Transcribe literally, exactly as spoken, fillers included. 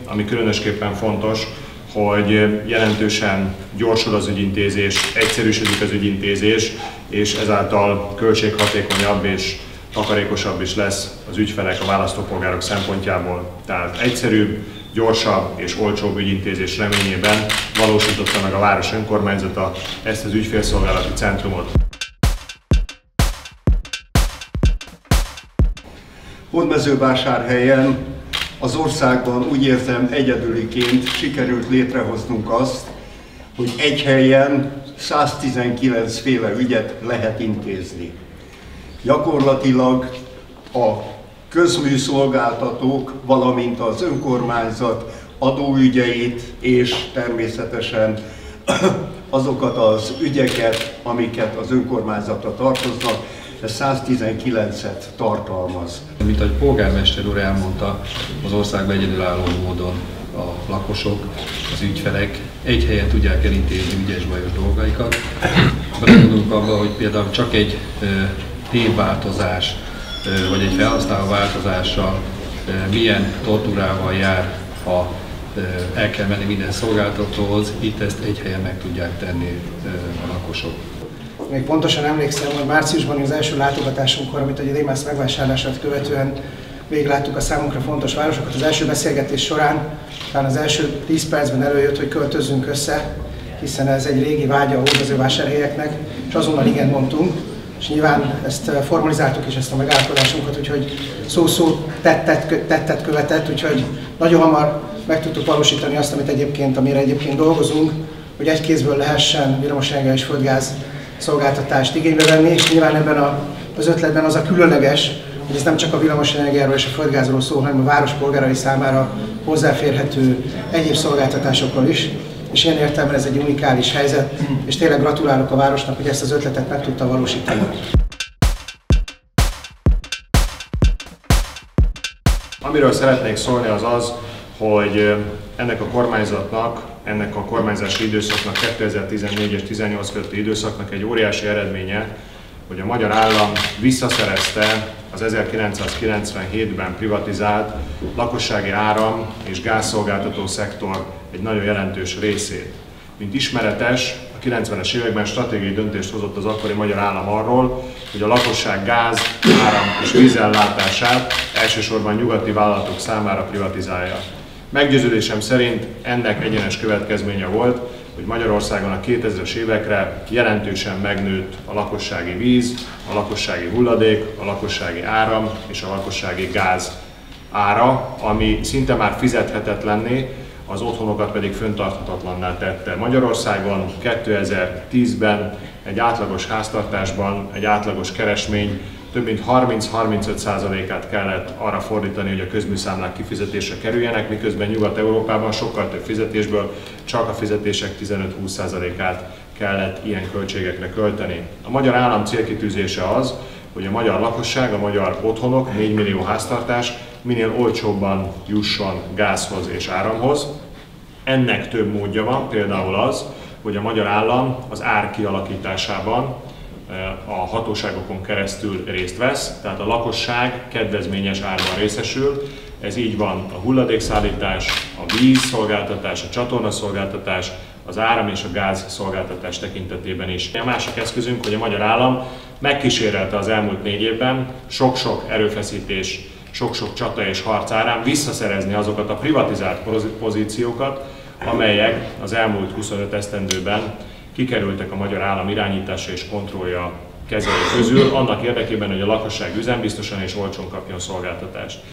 ami különösképpen fontos, hogy jelentősen gyorsul az ügyintézés, egyszerűsödik az ügyintézés, és ezáltal költséghatékonyabb és takarékosabb is lesz az ügyfelek, a választópolgárok szempontjából. Tehát egyszerűbb, gyorsabb és olcsóbb ügyintézés reményében valósította meg a város önkormányzata ezt az ügyfélszolgálati centrumot. Hódmezővásárhelyen az országban úgy érzem egyedüliként sikerült létrehoznunk azt, hogy egy helyen száztizenkilenc féle ügyet lehet intézni. Gyakorlatilag a közműszolgáltatók, valamint az önkormányzat adóügyeit és természetesen azokat az ügyeket, amiket az önkormányzatra tartoznak, ez száztizenkilencet tartalmaz. Mint ahogy polgármester úr elmondta, az országban egyedülálló módon a lakosok, az ügyfelek egy helyen tudják elintézni ügyes-bajos dolgaikat. Belegondolunk abba, hogy például csak egy tévváltozás vagy egy felhasználó változással milyen tortúrával jár, ha el kell menni minden szolgáltatóhoz, itt ezt egy helyen meg tudják tenni a lakosok. Még pontosan emlékszem, hogy márciusban az első látogatásunkkor, amit a Démász megvásárlását követően végigláttuk a számunkra fontos városokat, az első beszélgetés során, talán az első tíz percben előjött, hogy költözzünk össze, hiszen ez egy régi vágya a hódmezővásárhelyeknek, és azonnal igen mondtunk, és nyilván ezt formalizáltuk is, ezt a megállapodásunkat, úgyhogy szó-szó tettet, tettet követett, úgyhogy nagyon hamar meg tudtuk valósítani azt, amit egyébként, amire egyébként dolgozunk, hogy egy kézből lehessen villamosenergia és földgáz szolgáltatást igénybe venni, és nyilván ebben az ötletben az a különleges, hogy ez nem csak a villamosenergiáról és a földgázról szól, hanem a város polgárai számára hozzáférhető egyéb szolgáltatásokról is, és ilyen értelemben ez egy unikális helyzet, és tényleg gratulálok a városnak, hogy ezt az ötletet meg tudta valósítani. Amiről szeretnék szólni az az, hogy ennek a kormányzatnak, ennek a kormányzási időszaknak, kétezer-tizennégy és tizennyolc közötti időszaknak egy óriási eredménye, hogy a magyar állam visszaszerezte az ezerkilencszázkilencvenhétben privatizált lakossági áram- és gázszolgáltató szektor egy nagyon jelentős részét. Mint ismeretes, a kilencvenes években stratégiai döntést hozott az akkori magyar állam arról, hogy a lakosság gáz, áram és vízellátását elsősorban nyugati vállalatok számára privatizálja. Meggyőződésem szerint ennek egyenes következménye volt, hogy Magyarországon a kétezres évekre jelentősen megnőtt a lakossági víz, a lakossági hulladék, a lakossági áram és a lakossági gáz ára, ami szinte már fizethetetlenné, az otthonokat pedig fenntarthatatlanná tette. Magyarországon kétezer-tízben egy átlagos háztartásban egy átlagos keresmény több mint harminc-harmincöt százalékát kellett arra fordítani, hogy a közműszámlák kifizetésre kerüljenek, miközben Nyugat-Európában sokkal több fizetésből csak a fizetések tizenöt-húsz százalékát kellett ilyen költségekre költeni. A magyar állam célkitűzése az, hogy a magyar lakosság, a magyar otthonok, négy millió háztartás minél olcsóbban jusson gázhoz és áramhoz. Ennek több módja van, például az, hogy a magyar állam az ár kialakításában a hatóságokon keresztül részt vesz, tehát a lakosság kedvezményes árban részesül. Ez így van a hulladékszállítás, a vízszolgáltatás, a csatornaszolgáltatás, az áram és a gáz szolgáltatás tekintetében is. A másik eszközünk, hogy a magyar állam megkísérelte az elmúlt négy évben sok-sok erőfeszítés, sok-sok csata és harc árán visszaszerezni azokat a privatizált pozíciókat, amelyek az elmúlt huszonöt esztendőben kikerültek a magyar állam irányítása és kontrollja kezei közül, annak érdekében, hogy a lakosság üzembiztosan és olcsón kapjon szolgáltatást.